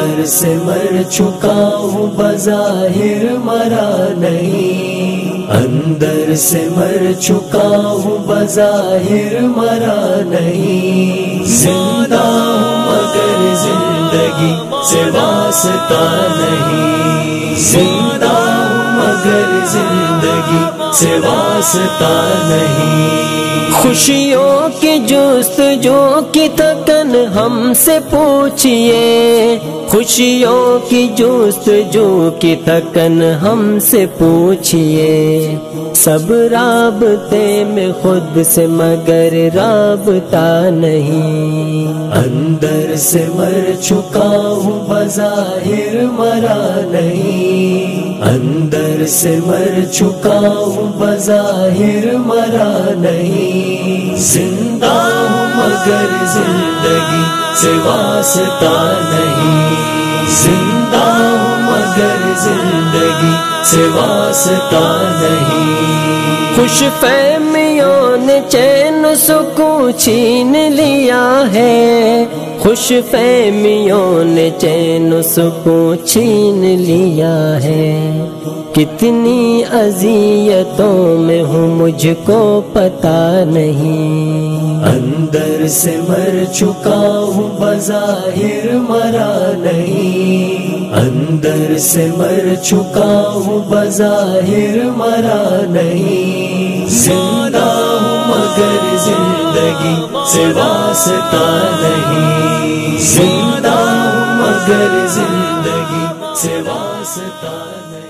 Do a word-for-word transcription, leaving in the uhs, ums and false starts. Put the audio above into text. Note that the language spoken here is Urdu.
اندر سے مر چکا ہوں بظاہر مرا نہیں، اندر سے مر چکا ہوں بظاہر مرا نہیں، زندہ ہوں مگر زندگی سے واسطہ نہیں، زندہ ہوں مگر زندگی سے واسطہ نہیں۔ خوشیوں کی جستجو کی تکن ہم سے پوچھئے، خوشیوں کی جستجو کی تکن ہم سے پوچھئے، سب رابطے میں خود سے مگر رابطہ نہیں، اندر سے مر چکا ہوں بظاہر مرا نہیں، اندر سے مر چکا ہوں بظاہر مرا نہیں، زندہ ہوں مگر زندگی سے واسطہ نہیں، زندہ ہوں مگر زندگی سے واسطہ نہیں۔ خوش فہمیوں نے چین سکون چھین لیا ہے، خوش فہمیوں نے چین سکون چھین لیا ہے، کتنی اذیتوں میں ہوں مجھ کو پتہ نہیں، اندر سے مر چکا ہوں بظاہر مرا نہیں، اندر سے مر چکا ہوں بظاہر مرا نہیں، زندہ ہوں مگر زندگی سے واسطہ نہیں، زندہ ہوں مگر زندگی سے واسطہ نہیں۔